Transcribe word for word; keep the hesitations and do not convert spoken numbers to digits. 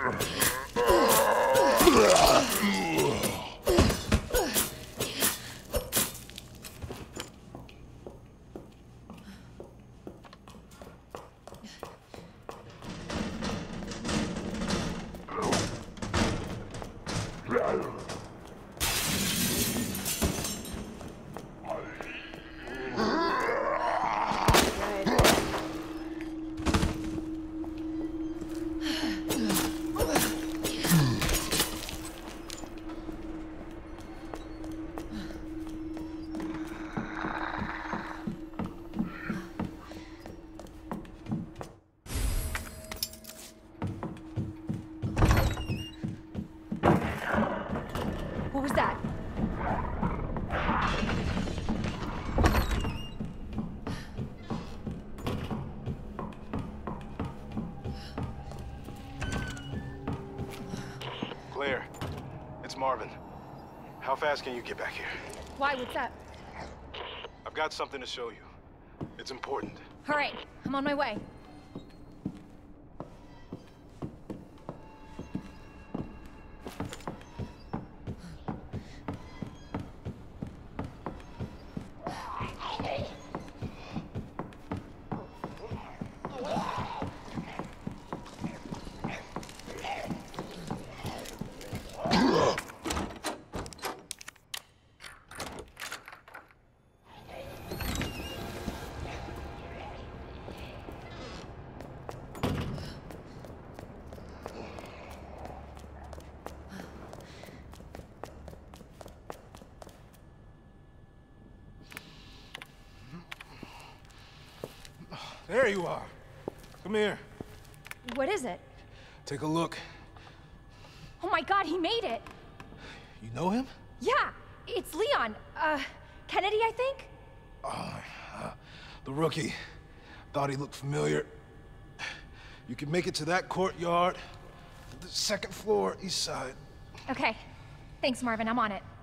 What was that? Claire, it's Marvin. How fast can you get back here? Why? What's up? I've got something to show you. It's important. All right, I'm on my way. There you are. Come here. What is it? Take a look. Oh my God, he made it! You know him? Yeah, it's Leon. Uh, Kennedy, I think? Oh, uh, the rookie. Thought he looked familiar. You can make it to that courtyard, the second floor, east side. Okay. Thanks, Marvin. I'm on it.